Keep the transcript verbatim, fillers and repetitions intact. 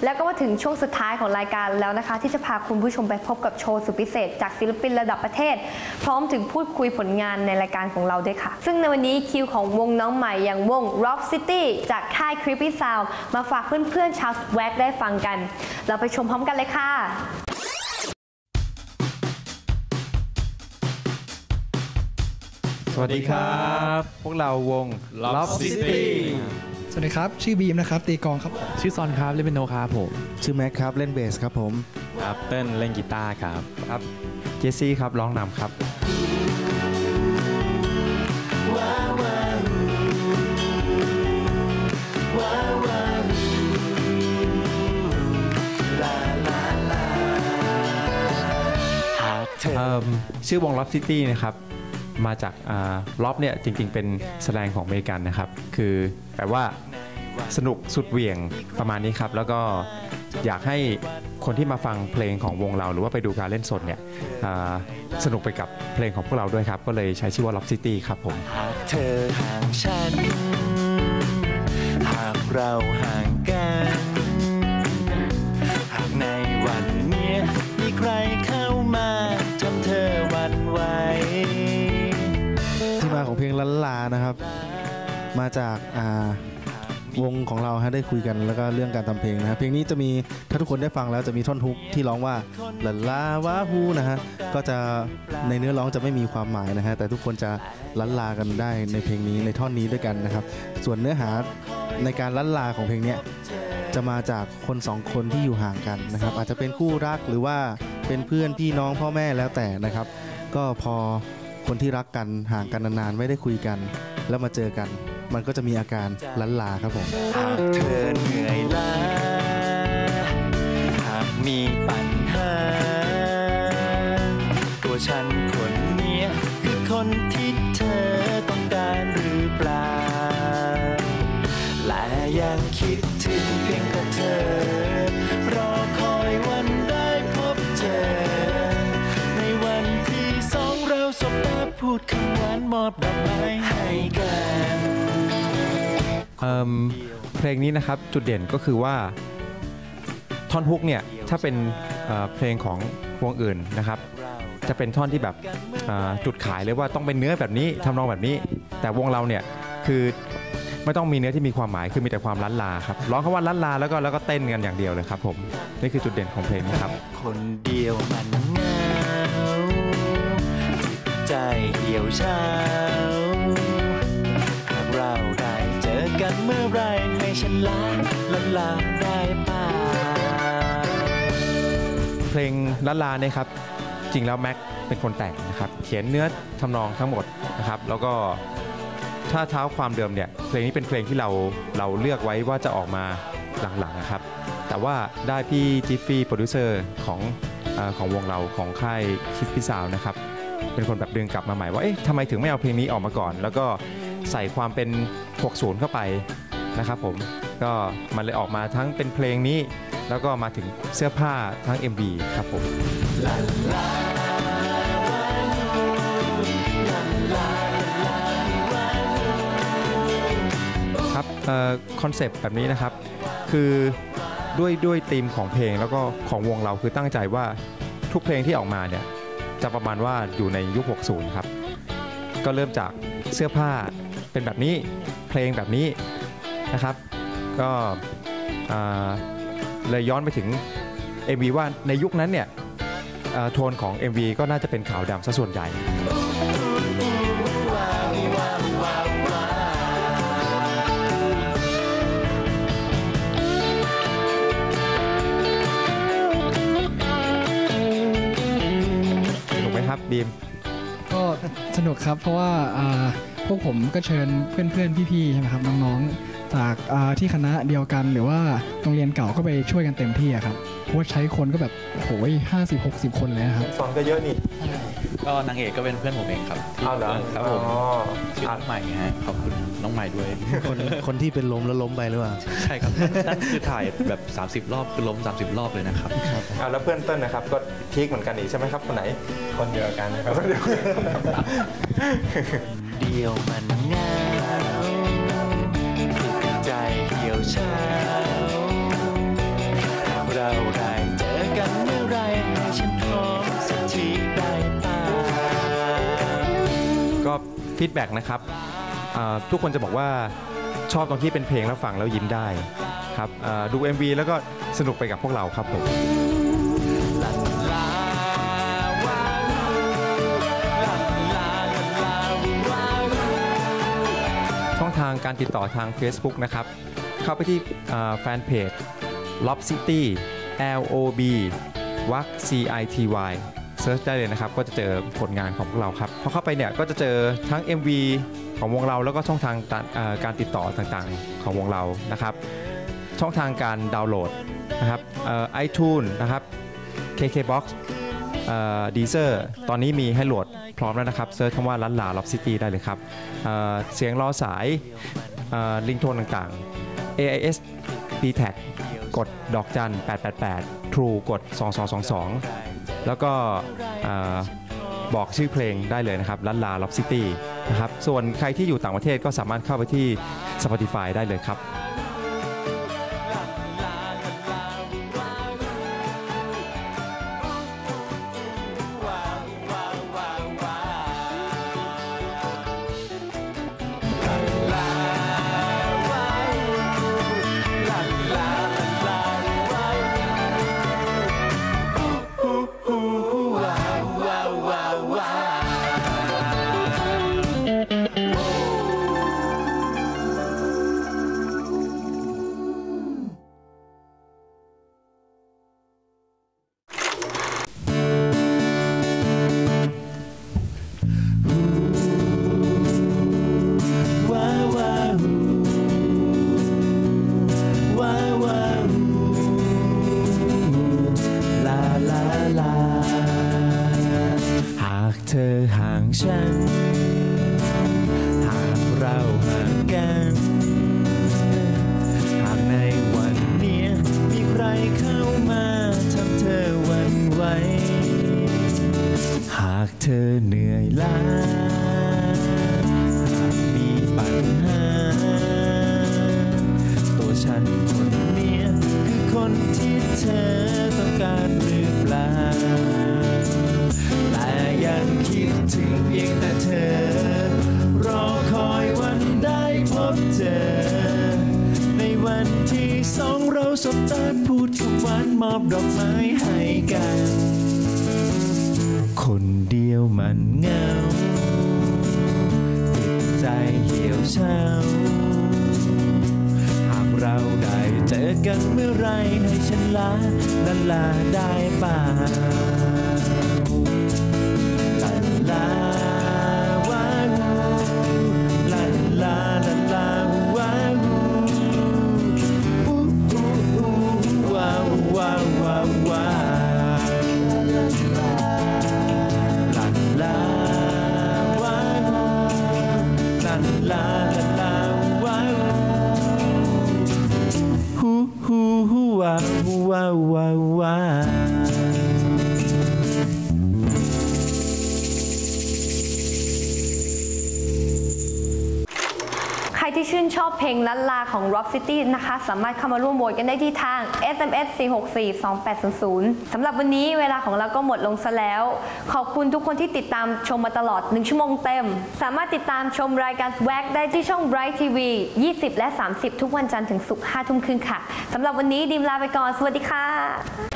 แล้วก็มาถึงช่วงสุดท้ายของรายการแล้วนะคะที่จะพาคุณผู้ชมไปพบกับโชว์สุดพิเศษจากศิลปินระดับประเทศพร้อมถึงพูดคุยผลงานในรายการของเราด้วยค่ะซึ่งในวันนี้คิวของวงน้องใหม่อย่างวง Rock City จากค่าย Creepy Sound มาฝากเพื่อนๆชาว Swag ได้ฟังกันเราไปชมพร้อมกันเลยค่ะสวัสดีครับพวกเราวง Rock City สวัสดีครับชื่อบีมนะครับตีกลองครับชื่อซอนครับเล่นเปียโนครับผมชื่อแม็กครับเล่นเบสครับผมครับเต้นเล่นกีตาร์ครับครับเจสซี่ครับร้องนำครับชื่อวง Rock City นะครับมาจากล็อบเนี่ยจริงๆเป็นแสดงของอเมริกันนะครับคือแปลว่าสนุกสุดเหวี่ยงประมาณนี้ครับแล้วก็อยากให้คนที่มาฟังเพลงของวงเราหรือว่าไปดูการเล่นสดเนี่ยสนุกไปกับเพลงของพวกเราด้วยครับก็เลยใช้ชื่อว่า Rock City ครับผมหากเธอห่างฉันหากเราห่างกันหากในวันนี้มีใครเข้ามาทำเธอหวั่นไหวที่มาของเพลงลันลานะครับมาจากวงของเราฮะได้คุยกันแล้วก็เรื่องการทำเพลงนะครับเพลงนี้จะมีถ้าทุกคนได้ฟังแล้วจะมีท่อนฮุกที่ร้องว่าลันลาวาฮูนะฮะก็จะในเนื้อร้องจะไม่มีความหมายนะฮะแต่ทุกคนจะลันลากันได้ในเพลงนี้ในท่อนนี้ด้วยกันนะครับส่วนเนื้อหาในการลันลาของเพลงนี้จะมาจากคนสองคนที่อยู่ห่างกันนะครับอาจจะเป็นคู่รักหรือว่าเป็นเพื่อนพี่น้องพ่อแม่แล้วแต่นะครับก็พอคนที่รักกันห่างกันนานๆไม่ได้คุยกันแล้วมาเจอกันมันก็จะมีอาการลันลาครับผมหากเธอเหนื่อยล้าหากมีปัญหาตัวฉันคนนี้คือคนที่เธอต้องการหรือเปล่าและยังคิดถึงเพียงแต่เธอรอคอยวันได้พบเจอในวันที่สองเราสบตาพูดคำหวานมอบดอกไม้ให้กันเพลงนี้นะครับจุดเด่นก็คือว่าท่อนฮุกเนี่ยถ้าเป็นเพลงของวงอื่นนะครับจะเป็นท่อนที่แบบจุดขายเลยว่าต้องเป็นเนื้อแบบนี้ทำนองแบบนี้แต่วงเราเนี่ยคือไม่ต้องมีเนื้อที่มีความหมายคือมีแต่ความล้านลาครับร้องคำว่าล้านลาแล้วก็แล้วก็เต้นกันอย่างเดียวเลยครับผมนี่คือจุดเด่นของเพลงนี้ครับคนเดียวมันเหงาจิตใจเหี่ยวเฉาหากเราได้เจอกันเมื่อไรให้ฉันลาลาลาได้ป่าเพลงล้านลาเนี่ยครับจริงแล้วแม็กเป็นคนแต่งนะครับเขียนเนื้อทำนองทั้งหมดนะครับแล้วก็ถ้าเท้าความเดิมเนี่ยเพลงนี้เป็นเพลงที่เราเราเลือกไว้ว่าจะออกมาหลังๆนะครับแต่ว่าได้พี่จิฟฟี่โปรดิวเซอร์ของเอ่อของวงเราของค่ายคิดพิซาวนะครับเป็นคนแบบดึงกลับมาใหม่ว่าเอ๊ะทำไมถึงไม่เอาเพลงนี้ออกมาก่อนแล้วก็ใส่ความเป็นหกสิบเข้าไปนะครับผมก็มันเลยออกมาทั้งเป็นเพลงนี้แล้วก็มาถึงเสื้อผ้าทั้ง เอ็ม วี ครับผมครับคอนเซปต์แบบนี้นะครับคือด้วยด้วยธีมของเพลงแล้วก็ของวงเราคือตั้งใจว่าทุกเพลงที่ออกมาเนี่ยจะประมาณว่าอยู่ในยุคหกสิบครับก็เริ่มจากเสื้อผ้าเป็นแบบนี้เพลงแบบนี้นะครับก็เลยย้อนไปถึง เอ็ม วี ว่าในยุคนั้นเนี่ยโทนของ เอ็ม วี ก็น่าจะเป็นขาวดำซะส่วนใหญ่บีมก็สนุกครับเพราะว่าพวกผมก็เชิญเพื่อนๆพี่ๆใช่ไหมครับน้องๆจากที่คณะเดียวกันหรือว่าโรงเรียนเก่าก็ไปช่วยกันเต็มที่ครับเพราะว่าใช้คนก็แบบโอ้ยห้าสิบหกสิบคนเลยครับสอนก็เยอะนี่ก็นางเอกก็เป็นเพื่อนผมเองครับอ้าวเหรอครับผมชื่อน้องใหม่ฮะขอบคุณน้องใหม่ด้วยคนคนที่เป็นล้มแล้วล้มไปหรือเปล่าใช่ครับนั่นคือถ่ายแบบสามสิบรอบคือล้มสามสิบรอบเลยนะครับอ้าวแล้วเพื่อนเต้นนะครับก็พีคเหมือนกันอีกใช่ไหมครับคนไหนคนเดียวกันนะครับคนเดียวเดียวมันเหงาจิตใจเหี่ยวเฉาหฟีดแบ็กนะครับอ่าทุกคนจะบอกว่าชอบตรงที่เป็นเพลงแล้วฟังแล้วยิ้มได้ครับอ่าดู เอ็ม วี แล้วก็สนุกไปกับพวกเราครับผม ช่องทางการติดต่อทาง Facebook นะครับ เข้าไปที่แฟนเพจ Lob City L O B วัก C I T Y เซิร์ชได้เลยนะครับ ก็จะเจอผลงานของพวกเราครับพอเข้าไปเนี่ยก็จะเจอทั้ง เอ็ม วี ของวงเราแล้วก็ช่องทางการติดต่อต่างๆของวงเรานะครับ ช่องทางการดาวน์โหลดนะครับไอทูนนะครับ เค เค บ็อกซ์ Deezer ตอนนี้มีให้โหลดพร้อมแล้วนะครับเซิร์ชคำว่าลันลา Lob City ได้เลยครับเอ่อเสียงรอสายลิงโทนต่างๆ เอ ไอ เอส ดี แท็ก กดดอกจันแปดแปดแปด True กดสองสองสองสองแล้วก็บอกชื่อเพลงได้เลยนะครับลันลา Lob City นะครับส่วนใครที่อยู่ต่างประเทศก็สามารถเข้าไปที่ Spotify ได้เลยครับเธอห่างฉันหากเราห่างกันหากในวันนี้มีใครเข้ามาทำเธอหวั่นไหวหากเธอเหนื่อยล้าหากมีปัญหาตัวฉันคนนี้คือคนที่เธอต้องการหรือเปล่ายังคิดถึงเพียงแต่เธอรอคอยวันได้พบเจอในวันที่สองเราสบตาพูดคำหวานมอบดอกไม้ให้กันคนเดียวมันเหงาจิตใจเหี่ยวเฉาหากเราได้เจอกันเมื่อไรให้ฉันลาลาลาได้ป่าลาวาลาลาลาลาวาอูอูอูวาวาวาวาลาลาวาลาลาลาลาวาฮูฮูฮูวาวาวาวาใครที่ชื่นชอบเพลงลันลาของ Lob City นะคะสามารถเข้ามาร่วมโหวตกันได้ที่ทาง เอส เอ็ม เอส สี่ หก สี่ สอง แปด ศูนย์ ศูนย์สำหรับวันนี้เวลาของเราก็หมดลงซะแล้วขอบคุณทุกคนที่ติดตามชมมาตลอดหนึ่งชั่วโมงเต็มสามารถติดตามชมรายการ Swag ได้ที่ช่อง Bright ที วี ยี่สิบ และ สามสิบ ทุกวันจันทร์ถึงศุกร์ ห้าทุ่มครึ่งค่ะสำหรับวันนี้ดิมลาไปก่อนสวัสดีค่ะ